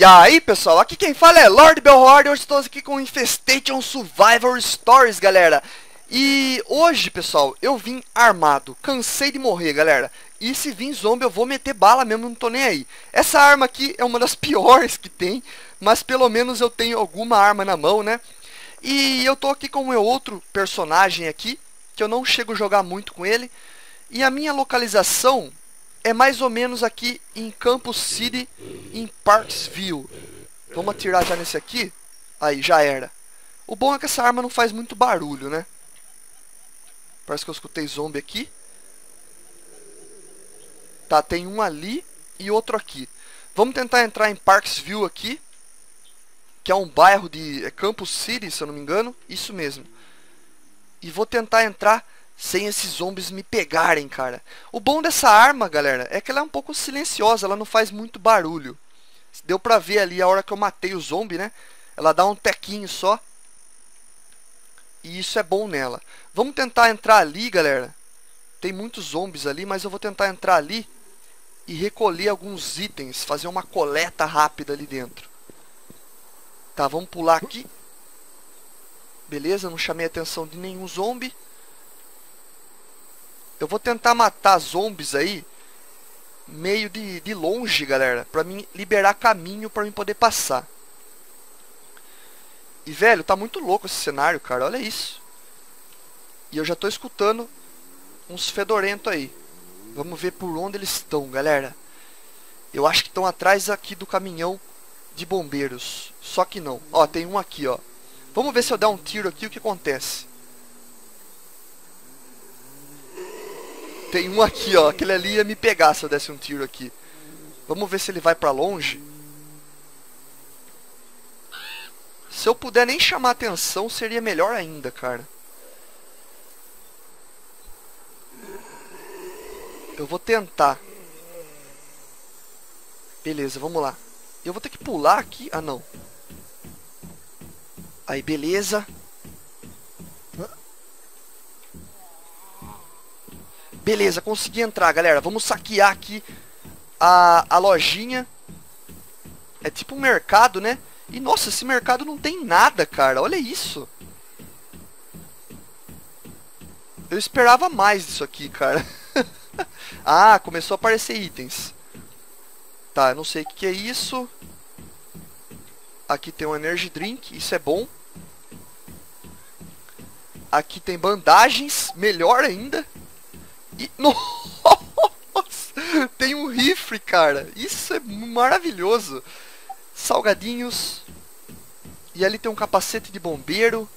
aí pessoal, aqui quem fala é Lord Belhord. Hoje estou aqui com Infestation Survivor Stories, galera. E hoje pessoal, eu vim armado, cansei de morrer, galera. E se vir zombie eu vou meter bala mesmo, não tô nem aí. Essa arma aqui é uma das piores que tem, mas pelo menos eu tenho alguma arma na mão, né? E eu tô aqui com o meu outro personagem aqui, que eu não chego a jogar muito com ele. E a minha localização é mais ou menos aqui em Campus City, em Parksville. Vamos atirar já nesse aqui. Aí, já era. O bom é que essa arma não faz muito barulho, né? Parece que eu escutei zombie aqui. Tá, tem um ali e outro aqui. Vamos tentar entrar em Parksville aqui, que é um bairro de Campus City, se eu não me engano. Isso mesmo. E vou tentar entrar sem esses zombies me pegarem, cara. O bom dessa arma, galera, é que ela é um pouco silenciosa, ela não faz muito barulho. Deu pra ver ali a hora que eu matei o zombie, né? Ela dá um tequinho só. E isso é bom nela. Vamos tentar entrar ali, galera. Tem muitos zombies ali, mas eu vou tentar entrar ali e recolher alguns itens, fazer uma coleta rápida ali dentro. Tá, vamos pular aqui. Beleza, não chamei a atenção de nenhum zombie. Eu vou tentar matar zombies aí meio de longe, galera, pra mim liberar caminho pra mim poder passar. E, velho, tá muito louco esse cenário, cara, olha isso. E eu já tô escutando uns fedorentos aí. Vamos ver por onde eles estão, galera. Eu acho que estão atrás aqui do caminhão de bombeiros. Só que não. Ó, tem um aqui, ó. Vamos ver se eu der um tiro aqui, o que acontece. Tem um aqui, ó. Aquele ali ia me pegar se eu desse um tiro aqui. Vamos ver se ele vai pra longe. Se eu puder nem chamar atenção, seria melhor ainda, cara. Eu vou tentar. Beleza, vamos lá. Eu vou ter que pular aqui. Ah, não. Aí, beleza. Beleza, consegui entrar, galera. Vamos saquear aqui a lojinha. É tipo um mercado, né? E, nossa, esse mercado não tem nada, cara. Olha isso. Eu esperava mais disso aqui, cara. Ah, começou a aparecer itens. Tá, eu não sei o que é isso. Aqui tem um energy drink, isso é bom. Aqui tem bandagens, melhor ainda. E, nossa, tem um rifle, cara. Isso é maravilhoso. Salgadinhos. E ali tem um capacete de bombeiro.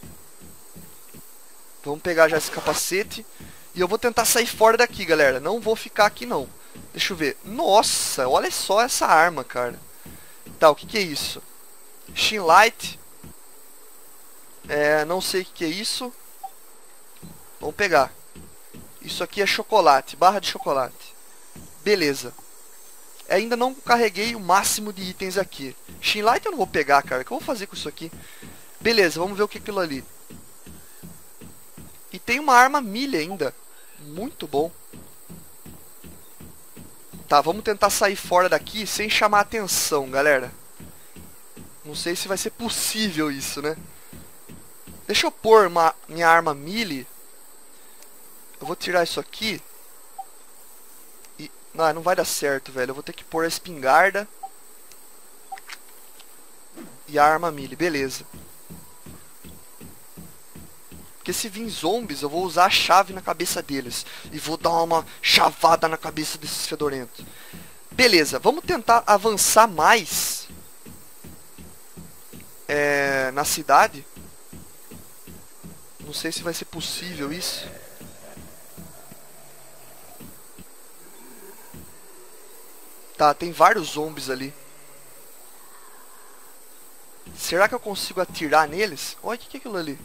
Vamos pegar já esse capacete. E eu vou tentar sair fora daqui, galera. Não vou ficar aqui, não. Deixa eu ver. Nossa, olha só essa arma, cara. Tá, o que é isso? Shinlight. Não sei o que é isso. Vamos pegar. Isso aqui é chocolate, barra de chocolate. Beleza. Ainda não carreguei o máximo de itens aqui. Shinlight eu não vou pegar, cara. O que eu vou fazer com isso aqui? Beleza, vamos ver o que é aquilo ali. E tem uma arma milha ainda. Muito bom. Tá, vamos tentar sair fora daqui sem chamar atenção, galera. Não sei se vai ser possível isso, né? Deixa eu pôr minha arma melee. Eu vou tirar isso aqui. E... não vai dar certo, velho. Eu vou ter que pôr a espingarda. E a arma melee, beleza. Porque se vir zombies, eu vou usar a chave na cabeça deles. E vou dar uma chavada na cabeça desses fedorentos. Beleza, vamos tentar avançar mais. Na cidade. Não sei se vai ser possível isso. Tá, tem vários zombies ali. Será que eu consigo atirar neles? Olha, o que é aquilo ali?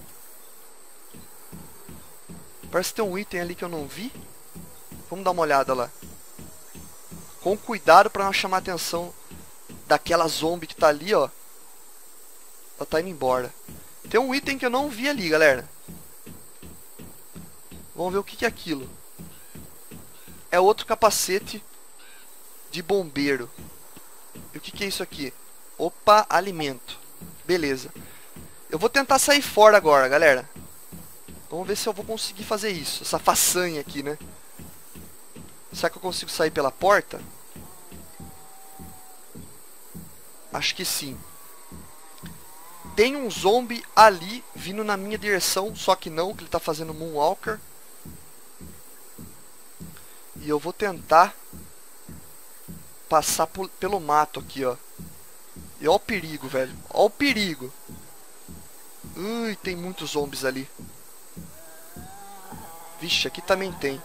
Parece que tem um item ali que eu não vi. Vamos dar uma olhada lá. Com cuidado pra não chamar a atenção daquela zombie que tá ali, ó. Ela tá indo embora. Tem um item que eu não vi ali, galera. Vamos ver o que é aquilo. É outro capacete de bombeiro. E o que é isso aqui? Opa, alimento. Beleza. Eu vou tentar sair fora agora, galera. Vamos ver se eu vou conseguir fazer isso. Essa façanha aqui, né? Será que eu consigo sair pela porta? Acho que sim. Tem um zombie ali vindo na minha direção. Só que não, que ele tá fazendo Moonwalker. E eu vou tentar passar pelo mato aqui, ó. E ó o perigo, velho. Ó o perigo. Ui, tem muitos zombies ali. Vixe, aqui também tem.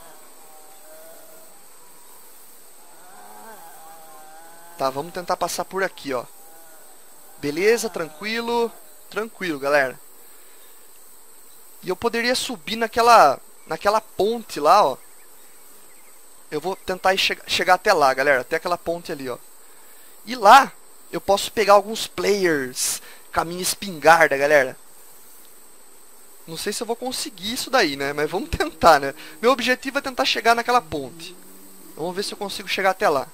Tá, vamos tentar passar por aqui, ó. Beleza, tranquilo. Tranquilo, galera. E eu poderia subir naquela ponte lá, ó. Eu vou tentar chegar até lá, galera. Até aquela ponte ali, ó. E lá, eu posso pegar alguns players com a minha espingarda, galera. Não sei se eu vou conseguir isso daí, né? Mas vamos tentar, né? Meu objetivo é tentar chegar naquela ponte. Vamos ver se eu consigo chegar até lá.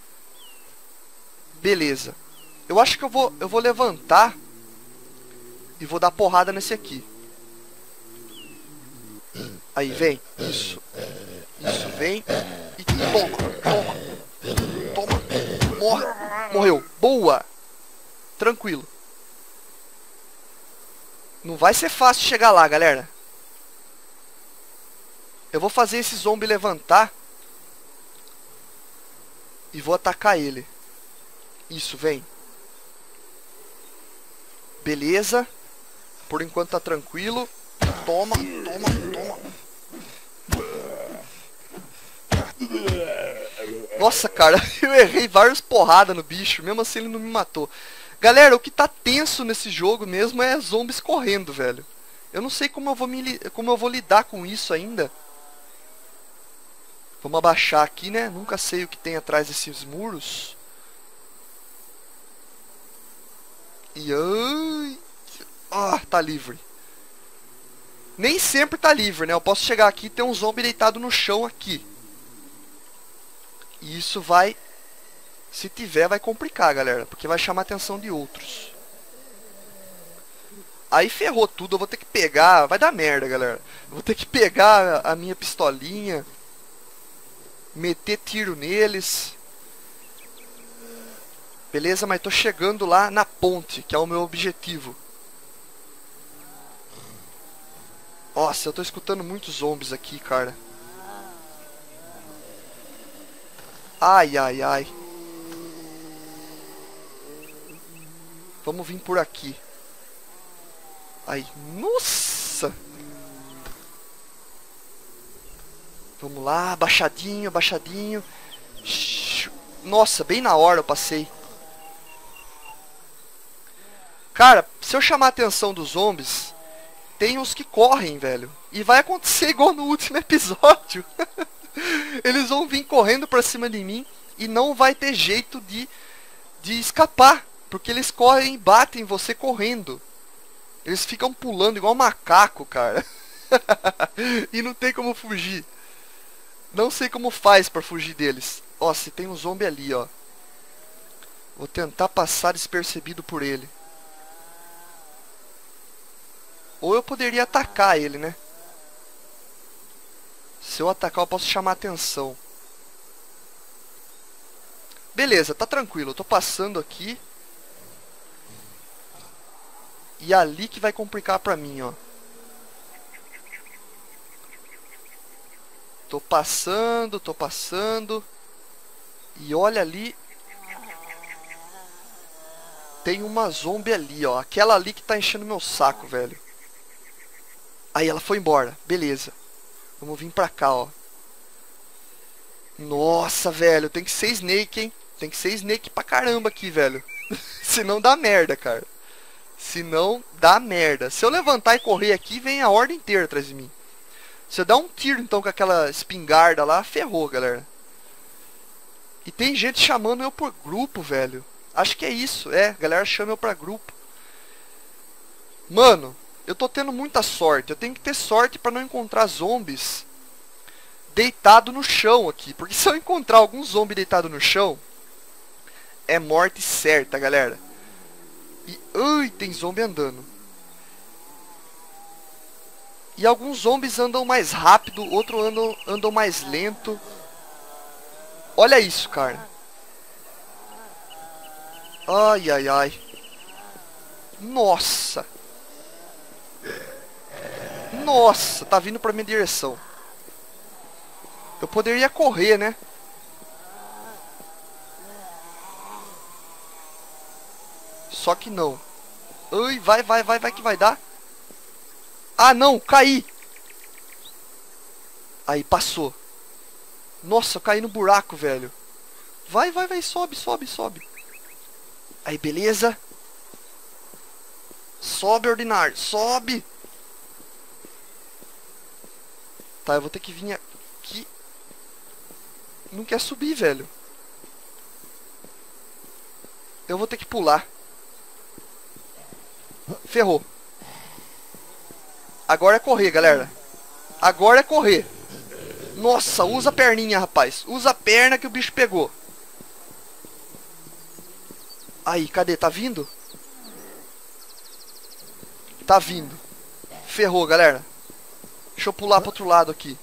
Beleza. Eu acho que eu vou levantar e vou dar porrada nesse aqui. Aí, vem. Isso. Isso, vem. E toma, toma. Toma. Morre. Morreu. Boa. Tranquilo. Não vai ser fácil chegar lá, galera. Eu vou fazer esse zombie levantar. E vou atacar ele. Isso, vem. Beleza. Por enquanto tá tranquilo. Toma, toma, toma. Nossa, cara, eu errei várias porradas no bicho. Mesmo assim ele não me matou. Galera, o que tá tenso nesse jogo mesmo é zombies correndo, velho. Eu não sei como eu vou lidar com isso ainda. Vamos abaixar aqui, né? Nunca sei o que tem atrás desses muros. E ai... Ah, tá livre. Nem sempre tá livre, né? Eu posso chegar aqui e ter um zombie deitado no chão aqui. E isso vai... Se tiver, vai complicar, galera. Porque vai chamar a atenção de outros. Aí ferrou tudo. Eu vou ter que pegar... Vai dar merda, galera. Eu vou ter que pegar a minha pistolinha. Meter tiro neles. Beleza, mas tô chegando lá na ponte, que é o meu objetivo. Nossa, eu tô escutando muitos zombies aqui, cara. Ai, ai, ai. Vamos vir por aqui. Ai, nossa. Vamos lá, abaixadinho, abaixadinho. Nossa, bem na hora eu passei. Cara, se eu chamar a atenção dos zombies, tem uns que correm, velho. E vai acontecer igual no último episódio. Eles vão vir correndo pra cima de mim e não vai ter jeito de escapar. Porque eles correm e batem em você correndo. Eles ficam pulando igual um macaco, cara. E não tem como fugir. Não sei como faz pra fugir deles. Ó, se tem um zombie ali, ó. Vou tentar passar despercebido por ele. Ou eu poderia atacar ele, né? Se eu atacar, eu posso chamar a atenção. Beleza, tá tranquilo. Eu tô passando aqui. E é ali que vai complicar pra mim, ó. Tô passando, tô passando. E olha ali. Tem uma zombie ali, ó. Aquela ali que tá enchendo meu saco, velho. Aí ela foi embora. Beleza. Vamos vir pra cá, ó. Nossa, velho. Tem que ser Snake, hein? Tem que ser Snake pra caramba aqui, velho. Senão dá merda, cara. Senão dá merda. Se eu levantar e correr aqui, vem a horda inteira atrás de mim. Se eu dar um tiro, então, com aquela espingarda lá, ferrou, galera. E tem gente chamando eu por grupo, velho. Acho que é isso. É, a galera chama eu pra grupo. Mano... Eu tô tendo muita sorte. Eu tenho que ter sorte pra não encontrar zombies deitado no chão aqui. Porque se eu encontrar algum zombie deitado no chão, é morte certa, galera. E... Ai, tem zombie andando. E alguns zombies andam mais rápido, outros andam mais lento. Olha isso, cara. Ai, ai, ai. Nossa. Nossa, tá vindo pra minha direção. Eu poderia correr, né? Só que não. Ai, vai que vai dar. Ah, não, caí. Aí, passou. Nossa, eu caí no buraco, velho. Vai, sobe. Aí, beleza. Sobe, ordinário, sobe. Tá, eu vou ter que vir aqui. Não quer subir, velho. Eu vou ter que pular. Ferrou. Agora é correr, galera. Agora é correr. Nossa, usa a perninha, rapaz. Usa a perna que o bicho pegou. Aí, cadê? Tá vindo? Tá vindo. Ferrou, galera. Deixa eu pular pro outro lado aqui.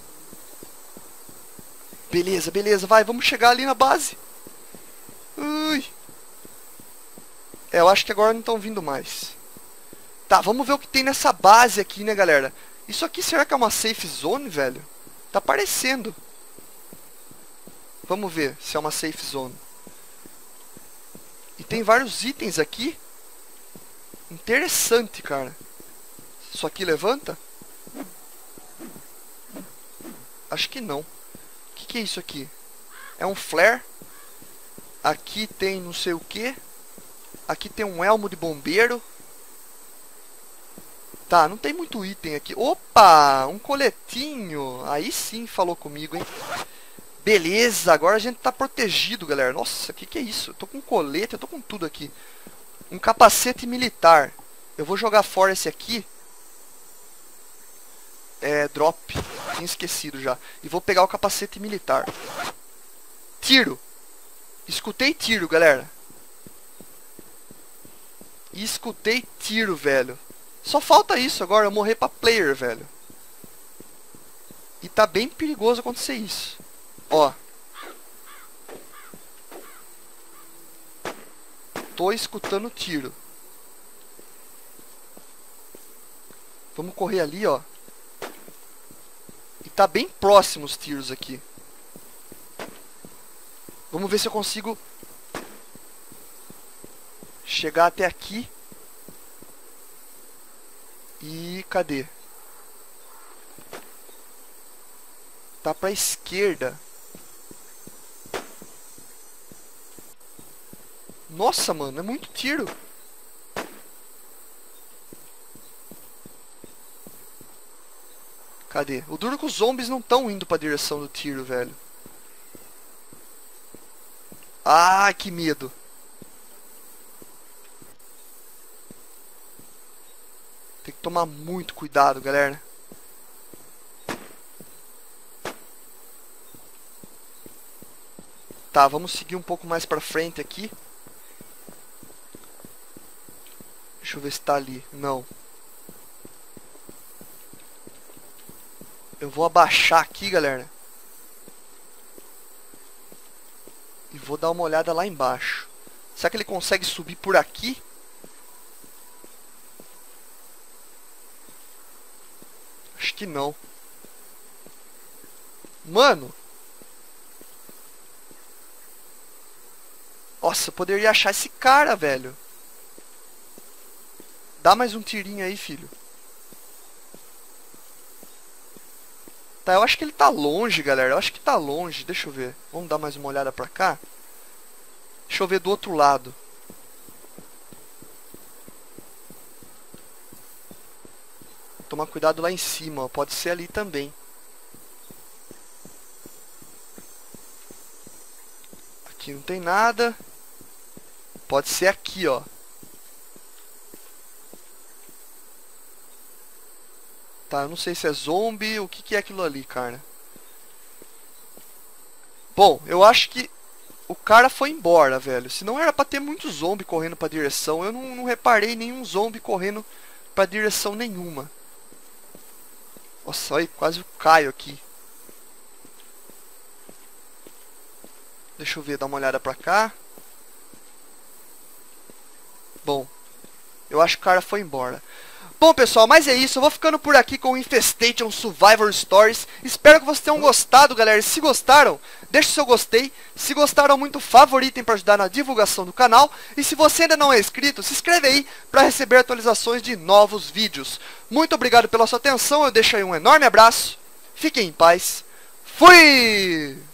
Beleza, beleza. Vai, vamos chegar ali na base. Ui. É, eu acho que agora não estão vindo mais. Tá, vamos ver o que tem nessa base aqui, né, galera? Isso aqui, será que é uma safe zone, velho? Tá parecendo. Vamos ver se é uma safe zone. E tem vários itens aqui. Interessante, cara. Isso aqui levanta? Acho que não. O que é isso aqui? É um flare. Aqui tem não sei o que. Aqui tem um elmo de bombeiro. Tá, não tem muito item aqui. Opa, um coletinho. Aí sim falou comigo, hein. Beleza, agora a gente tá protegido, galera. Nossa, o que é isso? Eu tô com colete, eu tô com tudo aqui. Um capacete militar. Eu vou jogar fora esse aqui. É, drop. Tinha esquecido já. E vou pegar o capacete militar. Tiro. Escutei tiro, galera. Escutei tiro, velho. Só falta isso agora, eu morrer pra player, velho. E tá bem perigoso acontecer isso. Ó. Tô escutando tiro. Vamos correr ali, ó. E tá bem próximo os tiros aqui. Vamos ver se eu consigo chegar até aqui. E cadê? Tá pra esquerda. Nossa, mano, é muito tiro. Cadê? O duro é que os zombies não estão indo pra direção do tiro, velho. Ah, que medo. Tem que tomar muito cuidado, galera. Tá, vamos seguir um pouco mais pra frente aqui. Deixa eu ver se tá ali. Não. Eu vou abaixar aqui, galera. E vou dar uma olhada lá embaixo. Será que ele consegue subir por aqui? Acho que não. Mano. Nossa, eu poderia achar esse cara, velho. Dá mais um tirinho aí, filho. Tá, eu acho que ele tá longe, galera. Eu acho que tá longe. Deixa eu ver. Vamos dar mais uma olhada pra cá. Deixa eu ver do outro lado. Tomar cuidado lá em cima, ó. Pode ser ali também. Aqui não tem nada. Pode ser aqui, ó. Tá, eu não sei se é zombie. O que é aquilo ali, cara? Bom, eu acho que o cara foi embora, velho. Se não era pra ter muito zombie correndo pra direção. Eu não reparei nenhum zombie correndo pra direção nenhuma. Nossa, olha, quase eu caio aqui. Deixa eu ver, dar uma olhada pra cá. Bom, eu acho que o cara foi embora. Bom, pessoal, mas é isso. Eu vou ficando por aqui com o Infestation Survivor Stories. Espero que vocês tenham gostado, galera. E se gostaram, deixe o seu gostei. Se gostaram muito, favoritem para ajudar na divulgação do canal. E se você ainda não é inscrito, se inscreve aí para receber atualizações de novos vídeos. Muito obrigado pela sua atenção. Eu deixo aí um enorme abraço. Fiquem em paz. Fui!